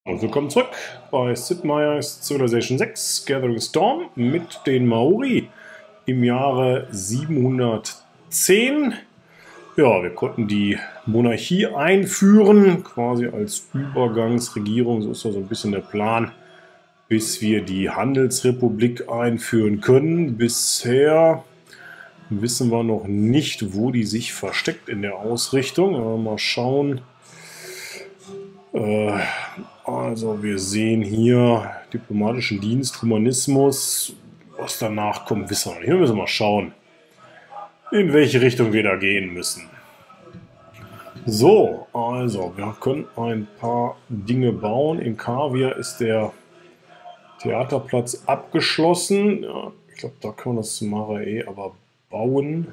Und willkommen zurück bei Sid Meier's Civilization 6 Gathering Storm mit den Maori im Jahre 710. Ja, wir konnten die Monarchie einführen, quasi als Übergangsregierung, so ist ja so ein bisschen der Plan, bis wir die Handelsrepublik einführen können. Bisher wissen wir noch nicht, wo die sich versteckt in der Ausrichtung, aber mal schauen. Also wir sehen hier diplomatischen Dienst, Humanismus. Was danach kommt, wissen wir nicht. Wir müssen mal schauen, in welche Richtung wir da gehen müssen. So, also wir können ein paar Dinge bauen. In Kavia ist der Theaterplatz abgeschlossen. Ja, ich glaube, da können wir das Marae aber bauen.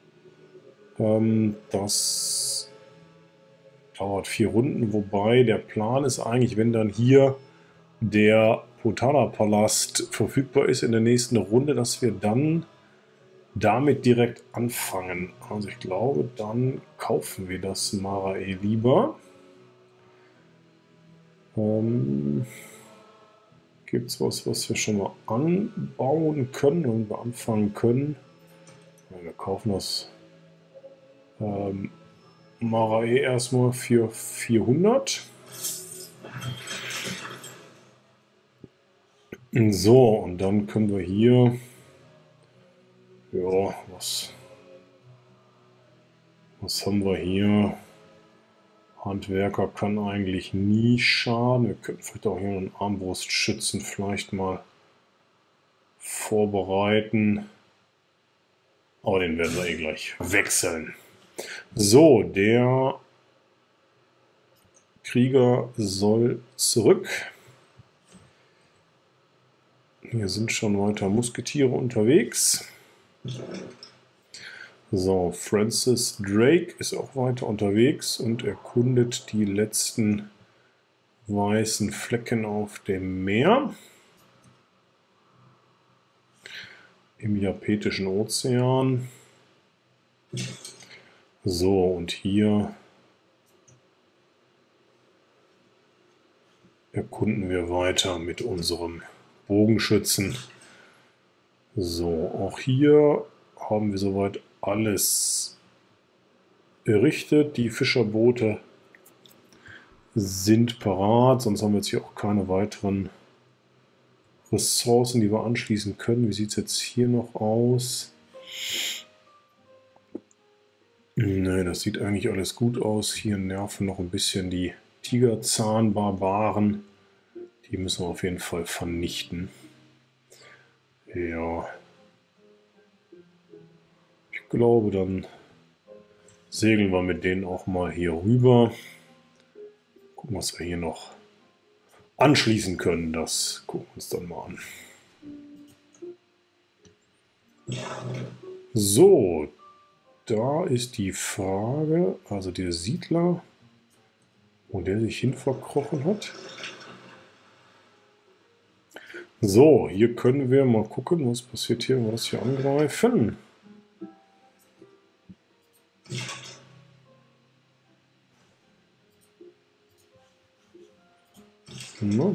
Das dauert 4 Runden, wobei der Plan ist eigentlich, wenn dann hier der Potala-Palast verfügbar ist in der nächsten Runde, dass wir dann damit direkt anfangen. Also ich glaube, dann kaufen wir das Marae lieber. Gibt es was wir schon mal anbauen können und wir anfangen können? Ja, wir kaufen das Marae erstmal für 400. So, und dann können wir hier, ja, was haben wir hier? Handwerker kann eigentlich nie schaden. Wir könnten vielleicht auch hier einen Armbrustschützen vielleicht mal vorbereiten. Aber den werden wir gleich wechseln. So, der Krieger soll zurück. Hier sind schon weiter Musketiere unterwegs. So, Francis Drake ist auch weiter unterwegs und erkundet die letzten weißen Flecken auf dem Meer. Im Japetischen Ozean. So, und hier erkunden wir weiter mit unserem Bogenschützen. So, auch hier haben wir soweit alles errichtet. Die Fischerboote sind parat, sonst haben wir jetzt hier auch keine weiteren Ressourcen, die wir anschließen können. Wie sieht es jetzt hier noch aus? Ne, das sieht eigentlich alles gut aus. Hier nerven noch ein bisschen die Tigerzahn-Barbaren. Die müssen wir auf jeden Fall vernichten. Ja. Ich glaube, dann segeln wir mit denen auch mal hier rüber. Gucken, was wir hier noch anschließen können. Das gucken wir uns dann mal an. So, da ist die Frage, also der Siedler, wo der sich hin verkrochen hat. So, hier können wir mal gucken, was passiert hier, wenn wir das hier angreifen. Na.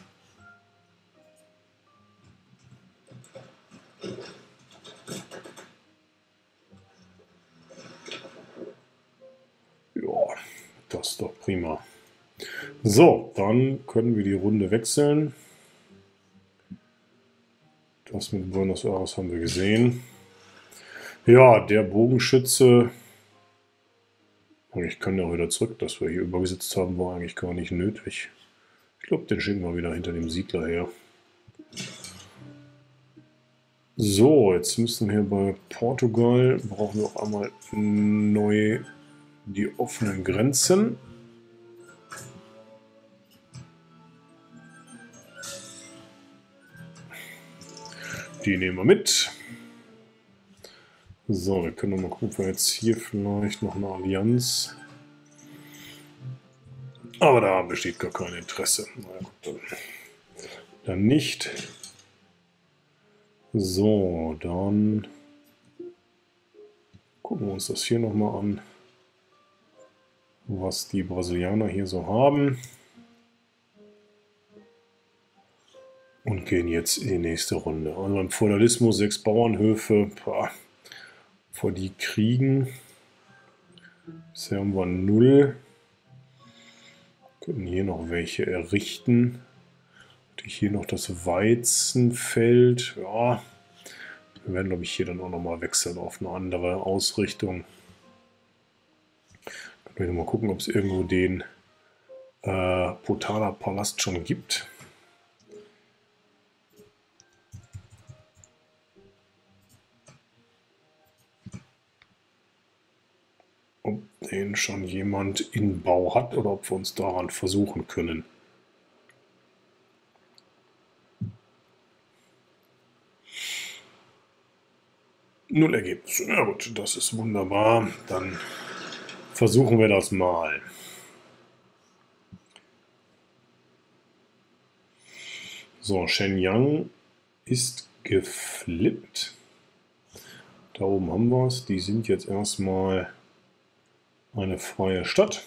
Ja, das ist doch prima. So, dann können wir die Runde wechseln. Das mit Buenos Aires haben wir gesehen. Ja, der Bogenschütze. Ich kann ja wieder zurück, dass wir hier übergesetzt haben, war eigentlich gar nicht nötig. Ich glaube, den schicken wir wieder hinter dem Siedler her. So, jetzt müssen wir bei Portugal, brauchen wir auch einmal neu die offenen Grenzen. Die nehmen wir mit. So, wir können noch mal gucken, ob wir jetzt hier vielleicht noch eine Allianz. Aber da besteht gar kein Interesse. Naja, gut, dann nicht. So, dann gucken wir uns das hier noch mal an, was die Brasilianer hier so haben. und gehen jetzt in die nächste Runde. Also beim Feudalismus 6 Bauernhöfe, vor die kriegen. Bisher haben wir 0. Können hier noch welche errichten. Hier noch das Weizenfeld. Ja, wir werden, glaube ich, hier dann auch nochmal wechseln auf eine andere Ausrichtung. Können wir mal gucken, ob es irgendwo den Potala Palast schon gibt. Ob den schon jemand in Bau hat oder ob wir uns daran versuchen können. Null Ergebnis. Na gut, das ist wunderbar. Dann versuchen wir das mal. So, Shenyang ist geflippt. Da oben haben wir es. Die sind jetzt erstmal eine freie Stadt.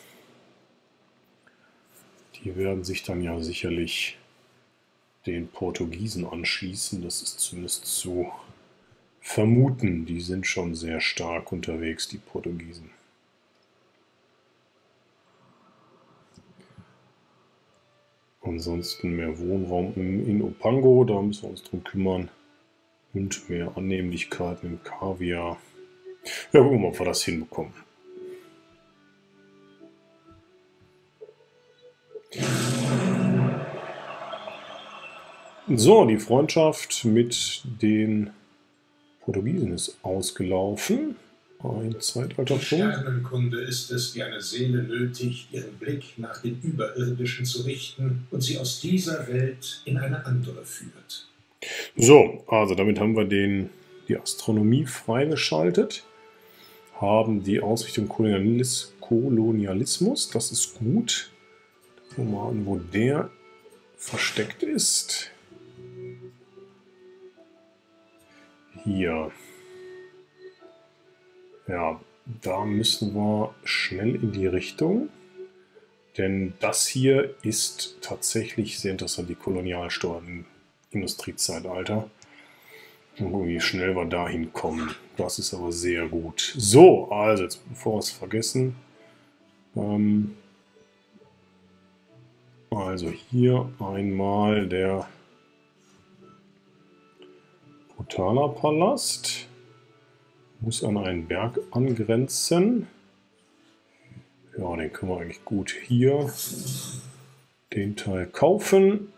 Die werden sich dann ja sicherlich den Portugiesen anschließen. Das ist zumindest zu vermuten. Die sind schon sehr stark unterwegs, die Portugiesen. Ansonsten mehr Wohnraum in Opango, da müssen wir uns drum kümmern. Und mehr Annehmlichkeiten im Kaviar. Ja, gucken wir mal, ob wir das hinbekommen. So, die Freundschaft mit den Portugiesen ist ausgelaufen. Ein Zeitalterpunkt. Die Sternenkunde ist es, die eine Seele nötigt, ihren Blick nach dem Überirdischen zu richten und sie aus dieser Welt in eine andere führt. So, also damit haben wir die Astronomie freigeschaltet, haben die Ausrichtung Kolonialismus, das ist gut. Gucken wir mal an, wo der versteckt ist. Hier. Ja, da müssen wir schnell in die Richtung, denn das hier ist tatsächlich sehr interessant, die Kolonialsteuer im Industriezeitalter. Und wie schnell wir dahin kommen, das ist aber sehr gut. So, also jetzt bevor wir es vergessen, also hier einmal der Potala Palast. Muss an einen Berg angrenzen. Ja, den können wir eigentlich gut hier den Teil kaufen.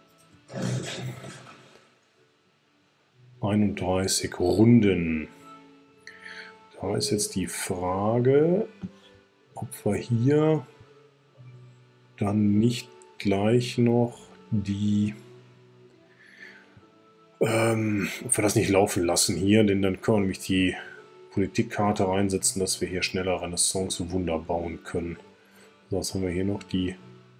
31 Runden. Da ist jetzt die Frage, ob wir hier dann nicht gleich noch ob wir das nicht laufen lassen hier, denn dann können wir nämlich die Politikkarte reinsetzen, dass wir hier schneller Renaissance-Wunder bauen können. So, was haben wir hier noch? Die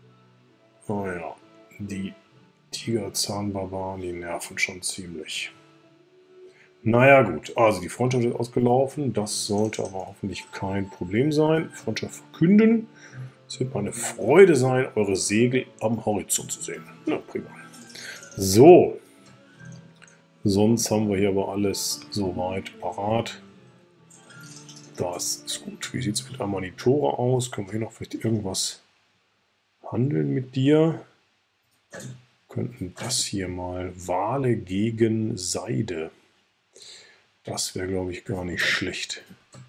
Tigerzahnbarbaren, die nerven schon ziemlich. Naja gut, also die Freundschaft ist ausgelaufen. Das sollte aber hoffentlich kein Problem sein. Freundschaft verkünden. Es wird eine Freude sein, eure Segel am Horizont zu sehen. Na prima. So. Sonst haben wir hier aber alles soweit parat. Das ist gut. Wie sieht es mit Amanitore aus? Können wir hier noch vielleicht irgendwas handeln mit dir? Wir könnten das hier mal. Wale gegen Seide. Das wäre, glaube ich, gar nicht schlecht.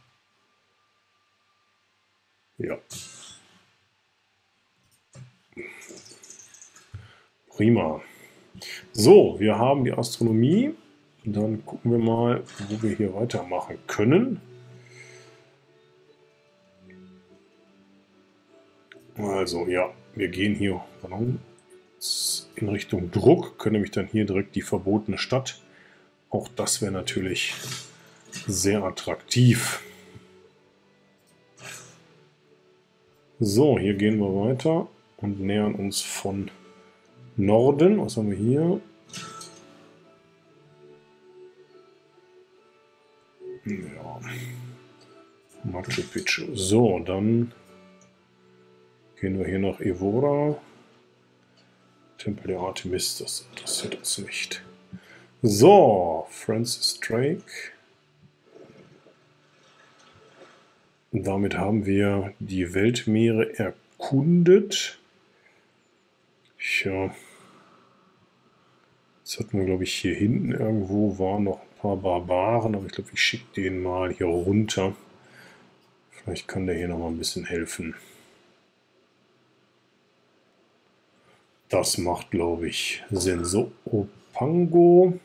Ja. Prima. So, wir haben die Astronomie. Dann gucken wir mal, wo wir hier weitermachen können. Also, ja, wir gehen hier in Richtung Druck, können nämlich dann hier direkt die verbotene Stadt. Auch das wäre natürlich sehr attraktiv. So, hier gehen wir weiter und nähern uns von Norden. Was haben wir hier? Ja. Machu Picchu. So, dann gehen wir hier nach Evora. Tempel der Artemis, das interessiert uns nicht. So, Francis Drake. Und damit haben wir die Weltmeere erkundet. Tja. Jetzt hatten wir, glaube ich, hier hinten irgendwo waren noch ein paar Barbaren, aber ich glaube, ich schicke den mal hier runter. Vielleicht kann der hier noch mal ein bisschen helfen. Das macht, glaube ich, Sinn. So, Opango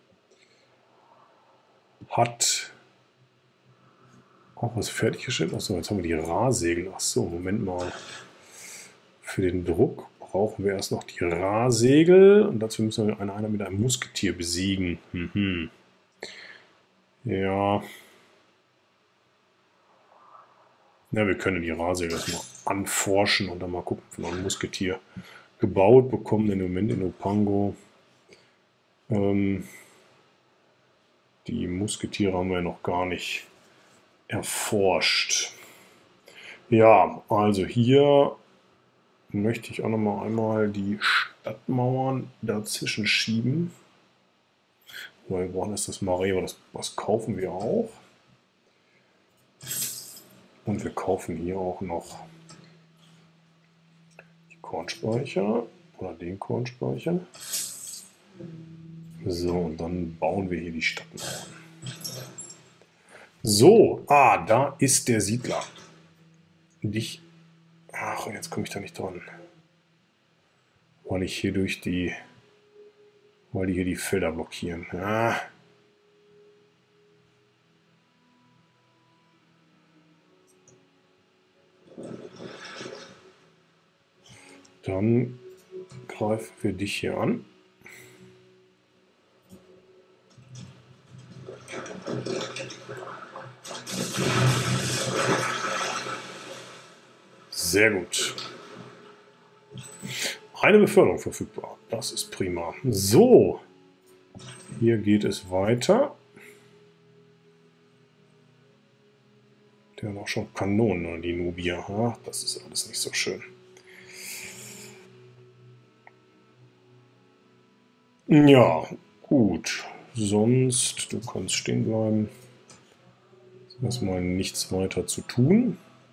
hat auch was fertiggestellt. Achso, jetzt haben wir die Rahsegel. Achso, Moment mal. Für den Druck brauchen wir erst noch die Rahsegel. Und dazu müssen wir einer mit einem Musketier besiegen. Ja. Ja, wir können die Rahsegel erstmal anforschen und dann mal gucken, ob wir noch ein Musketier gebaut bekommen. Denn im Moment in Opango die Musketiere haben wir noch gar nicht erforscht. Ja, also hier möchte ich auch noch mal einmal die Stadtmauern dazwischen schieben. Weil wir brauchen erst das Mareo, das kaufen wir auch. Und wir kaufen hier auch noch die Kornspeicher oder den Kornspeicher. So, und dann bauen wir hier die Stadtmauern. So, da ist der Siedler. Ach, und jetzt komme ich da nicht dran. Weil die hier die Felder blockieren. Dann greifen wir dich hier an. Sehr gut. Eine Beförderung verfügbar. Das ist prima. So. Hier geht es weiter. Der hat auch schon Kanonen, die Nubier. Ja, das ist alles nicht so schön. Ja, gut. Sonst, du kannst stehen bleiben. Erstmal nichts weiter zu tun.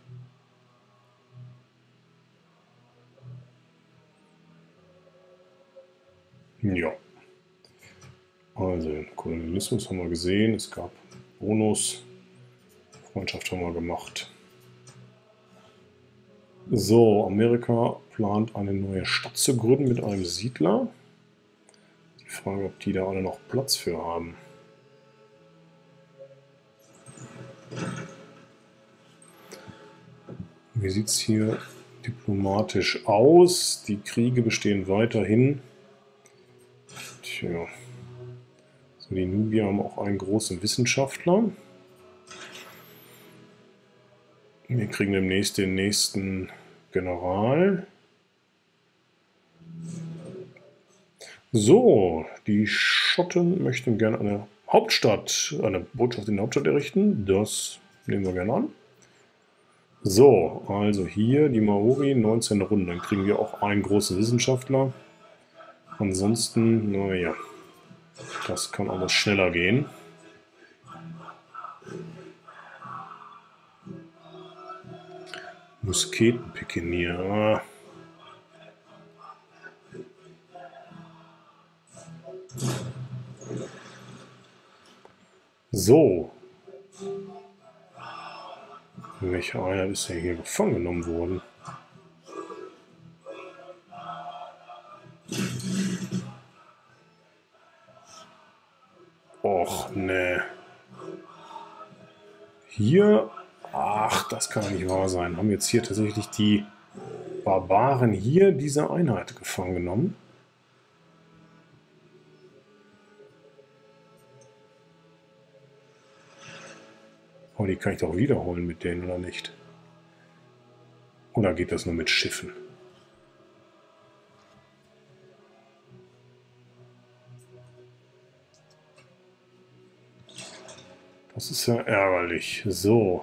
Ja. Also, Kolonialismus haben wir gesehen. Es gab Bonus. Freundschaft haben wir gemacht. So, Amerika plant eine neue Stadt zu gründen mit einem Siedler. Die Frage, ob die da alle noch Platz für haben. Wie sieht es hier diplomatisch aus? Die Kriege bestehen weiterhin. Tja. So, die Nubier haben auch einen großen Wissenschaftler. Wir kriegen demnächst den nächsten General. So, die Schotten möchten gerne eine Botschaft in der Hauptstadt errichten. Das nehmen wir gerne an. So, also hier die Maori, 19 Runden. Dann kriegen wir auch einen großen Wissenschaftler. Ansonsten, naja, das kann alles schneller gehen. Musketenpikenier. So. Welcher Einheit ist denn hier gefangen genommen worden? Och, ne. Hier, ach, das kann doch nicht wahr sein. Haben jetzt hier tatsächlich die Barbaren hier diese Einheit gefangen genommen? Aber die kann ich doch wiederholen mit denen, oder nicht? Oder geht das nur mit Schiffen? Das ist ja ärgerlich. So.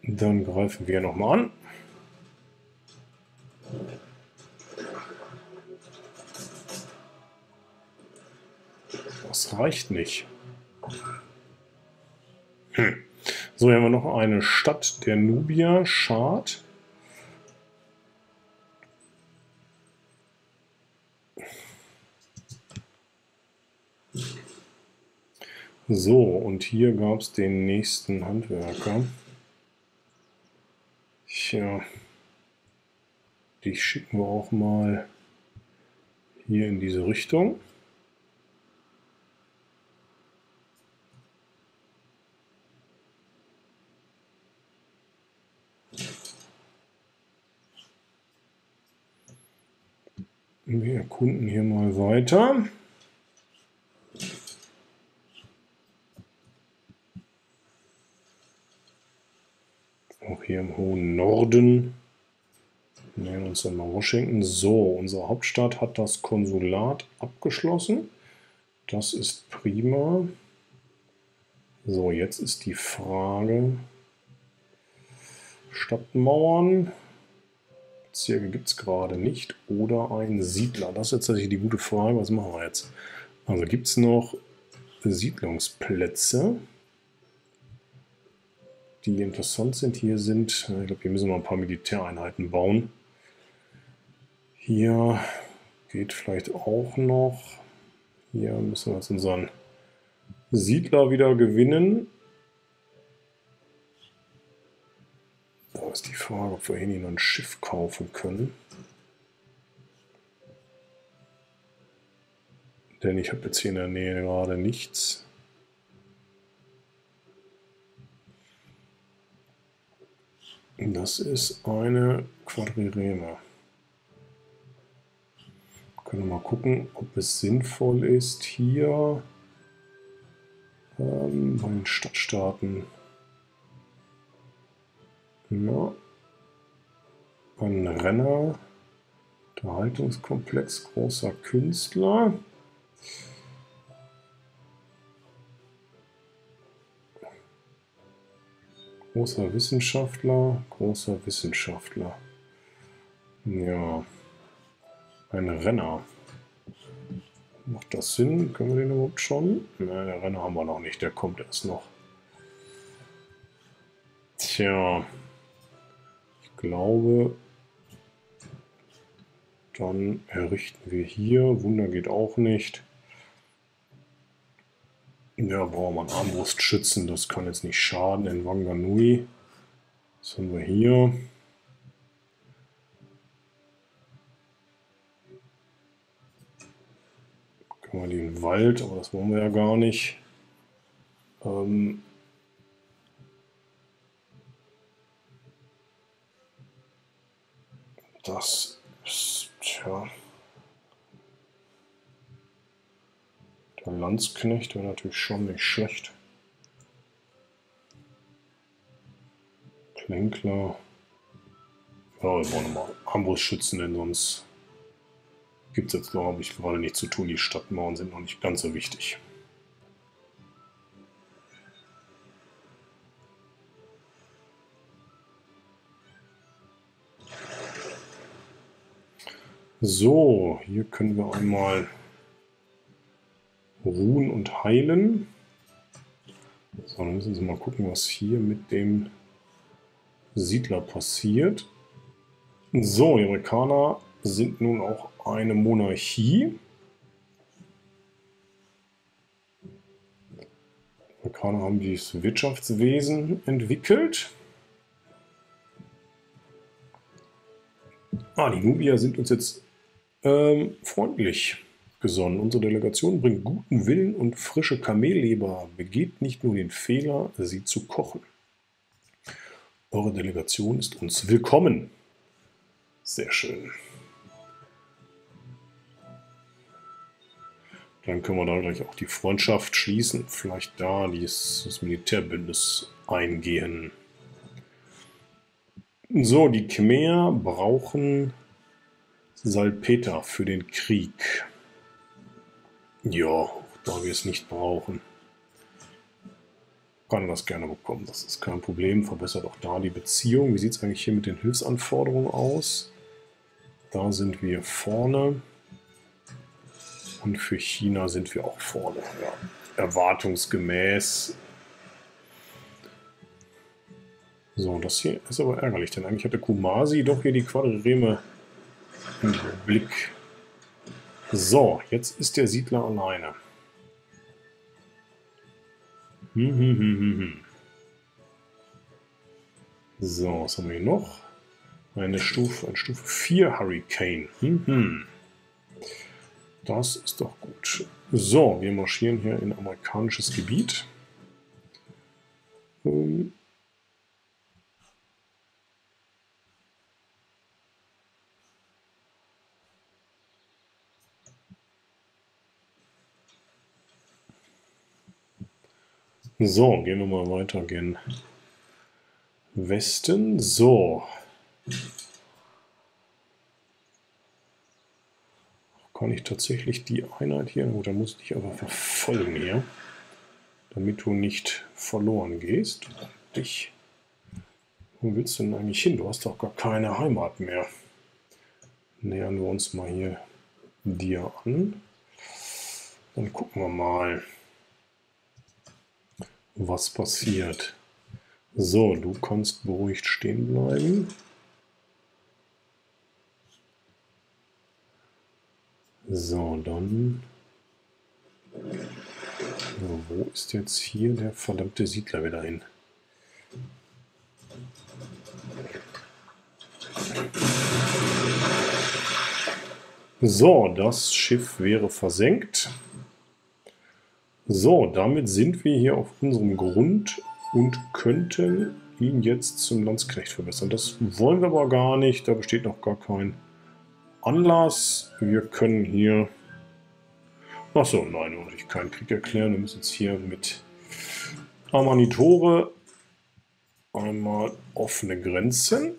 Dann greifen wir nochmal an. Das reicht nicht. So, hier haben wir noch eine Stadt der Nubier, Schad. So, und hier gab es den nächsten Handwerker. Tja, dich schicken wir auch mal hier in diese Richtung. Wir erkunden hier mal weiter. Auch hier im hohen Norden. Wir nähern uns dann mal Washington. So, unsere Hauptstadt hat das Konsulat abgeschlossen. Das ist prima. So, jetzt ist die Frage. Stadtmauern. Bezirke gibt es gerade nicht. Oder ein Siedler. Das ist jetzt tatsächlich die gute Frage. Was machen wir jetzt? Also gibt es noch Siedlungsplätze, die interessant sind. Hier sind, ich glaube, hier müssen wir ein paar Militäreinheiten bauen. Hier geht vielleicht auch noch. Hier müssen wir jetzt unseren Siedler wieder gewinnen. Da ist die Frage, ob wir hier nicht noch ein Schiff kaufen können. Denn ich habe jetzt hier in der Nähe gerade nichts. Das ist eine Quadrireme. Können wir mal gucken, ob es sinnvoll ist, hier bei den Stadtstaaten ein Renner, Unterhaltungskomplex, großer Künstler. Großer Wissenschaftler, großer Wissenschaftler. Ja, ein Renner. Macht das Sinn? Können wir den überhaupt schon? Nein, der Renner haben wir noch nicht, der kommt erst noch. Tja, ich glaube, dann errichten wir hier. Wunder geht auch nicht. Ja, brauchen wir einen Armbrustschützen, das kann jetzt nicht schaden in Wanganui. Was haben wir hier? Können wir den Wald, aber das wollen wir ja gar nicht. Das ist, tja. Der Landsknecht wäre natürlich schon nicht schlecht. Klänkler. Ja, wir brauchen mal Armbrustschützen, denn sonst gibt es jetzt, glaube ich, gerade nichts zu tun. Die Stadtmauern sind noch nicht ganz so wichtig. So, hier können wir einmal ruhen und heilen. So, dann müssen wir mal gucken, was hier mit dem Siedler passiert. So, die Amerikaner sind nun auch eine Monarchie. Die Amerikaner haben dieses Wirtschaftswesen entwickelt. Die Nubier sind uns jetzt freundlich gesonnen. Unsere Delegation bringt guten Willen und frische Kamelleber. Begeht nicht nur den Fehler, sie zu kochen. Eure Delegation ist uns willkommen. Sehr schön. Dann können wir da gleich auch die Freundschaft schließen. Vielleicht da das Militärbündnis eingehen. So, die Khmer brauchen Salpeter für den Krieg. Ja, da wir es nicht brauchen. kann das gerne bekommen. Das ist kein Problem. Verbessert auch da die Beziehung. Wie sieht es eigentlich hier mit den Hilfsanforderungen aus? Da sind wir vorne. Und für China sind wir auch vorne. Ja, erwartungsgemäß. So, das hier ist aber ärgerlich, denn eigentlich hatte Kumasi doch hier die Quadrireme im Blick. So, jetzt ist der Siedler alleine. So, was haben wir hier noch? Ein Stufe 4 Hurricane. Das ist doch gut. So, wir marschieren hier in amerikanisches Gebiet. So, gehen wir mal weiter gen Westen. So. Kann ich tatsächlich die Einheit hier, gut, dann muss ich dich aber verfolgen hier, damit du nicht verloren gehst. Wo willst du denn eigentlich hin? Du hast doch gar keine Heimat mehr. Nähern wir uns mal hier dir an. Dann gucken wir mal, was passiert. So, du kannst beruhigt stehen bleiben. So, dann... Wo ist jetzt hier der verdammte Siedler wieder hin? So, das Schiff wäre versenkt. So, damit sind wir hier auf unserem Grund und könnten ihn jetzt zum Landsknecht verbessern. Das wollen wir aber gar nicht, da besteht noch gar kein Anlass. Wir können hier... Achso, nein, wir wollen keinen Krieg erklären. Wir müssen jetzt hier mit Amanitore einmal offene Grenzen.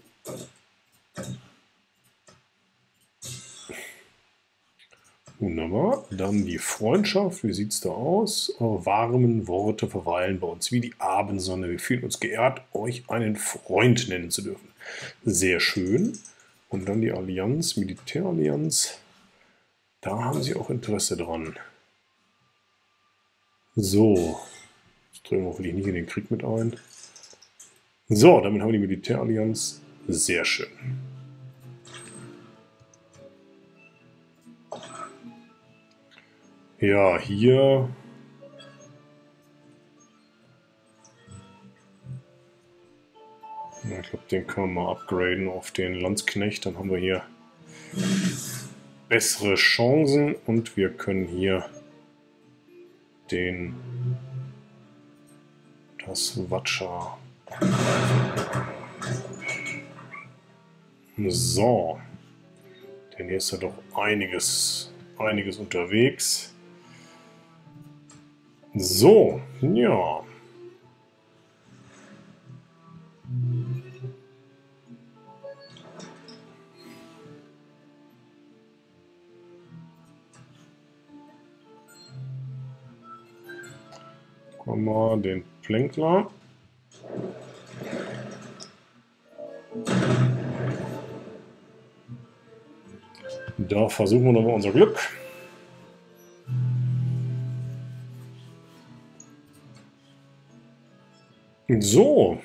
Wunderbar. Dann die Freundschaft. Wie sieht es da aus? Warmen Worte verweilen bei uns wie die Abendsonne. Wir fühlen uns geehrt, euch einen Freund nennen zu dürfen. Sehr schön. Und dann die Allianz, Militärallianz. Da haben sie auch Interesse dran. So. Jetzt drehen wir hoffentlich nicht in den Krieg mit ein. So, damit haben wir die Militärallianz. Sehr schön. Ja, hier... Ich glaube, den können wir mal upgraden auf den Landsknecht. Dann haben wir hier bessere Chancen und wir können hier das Watscha. So. Denn hier ist ja doch einiges unterwegs. So, ja. Gucken wir mal den Plänkler. Da versuchen wir nochmal unser Glück. So.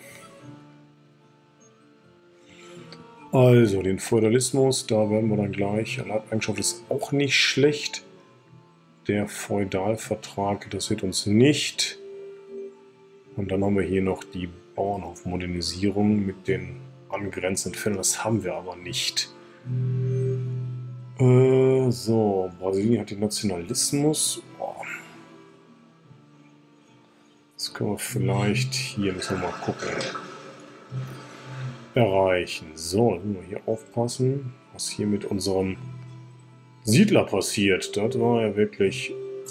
Also den Feudalismus, da werden wir dann gleich. Leibeigenschaft ist auch nicht schlecht. Der Feudalvertrag interessiert uns nicht. Und dann haben wir hier noch die Bauernhofmodernisierung mit den angrenzenden Fällen. Das haben wir aber nicht. So, Brasilien hat den Nationalismus. Boah. Das können wir vielleicht, hier müssen wir mal gucken, erreichen. So, dann müssen wir hier aufpassen, was hier mit unserem Siedler passiert. Das war ja wirklich...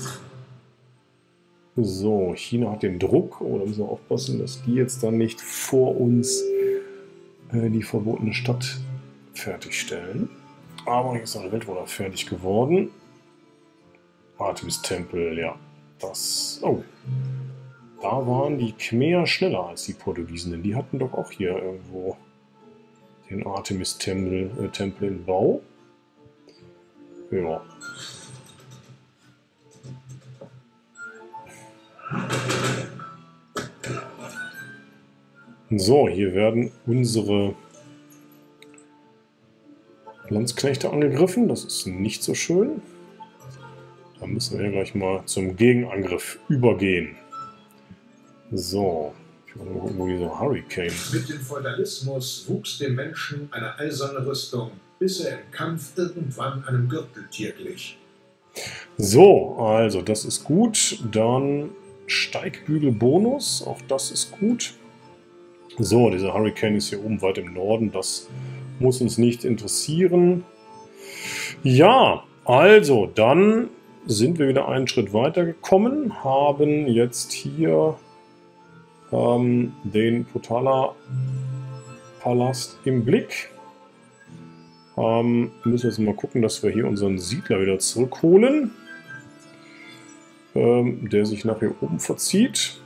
So, China hat den Druck. Oh, da müssen wir aufpassen, dass die jetzt dann nicht vor uns die verbotene Stadt fertigstellen. Aber hier ist eine Weltwunder fertig geworden. Artemis-Tempel, ja. Das... Oh. Da waren die Khmer schneller als die Portugiesen, denn die hatten doch auch hier irgendwo den Artemis-Tempel im Bau. Ja. So, hier werden unsere Landsknechte angegriffen. Das ist nicht so schön. Da müssen wir gleich mal zum Gegenangriff übergehen. So, ich will mal gucken, wo dieser Hurricane. Mit dem Feudalismus wuchs dem Menschen eine eiserne Rüstung, bis er im Kampf irgendwann einem Gürteltier glich. So, also das ist gut. Dann Steigbügelbonus, auch das ist gut. So, dieser Hurricane ist hier oben weit im Norden, das muss uns nicht interessieren. Ja, also dann sind wir wieder einen Schritt weiter gekommen, haben jetzt hier den Potala-Palast im Blick. Müssen jetzt mal gucken, dass wir hier unseren Siedler wieder zurückholen, der sich nach hier oben verzieht.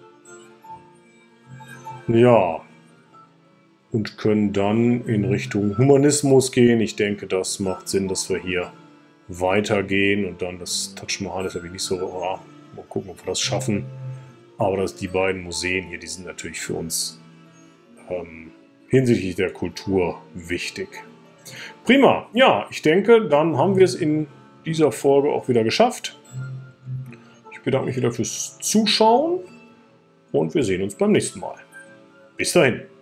Ja, und können dann in Richtung Humanismus gehen. Ich denke, das macht Sinn, dass wir hier weitergehen und dann das Taj Mahal ist natürlich nicht so, mal gucken, ob wir das schaffen. Aber die beiden Museen hier, die sind natürlich für uns hinsichtlich der Kultur wichtig. Prima, ja, ich denke, dann haben wir es in dieser Folge auch wieder geschafft. Ich bedanke mich wieder fürs Zuschauen und wir sehen uns beim nächsten Mal. Bis dahin.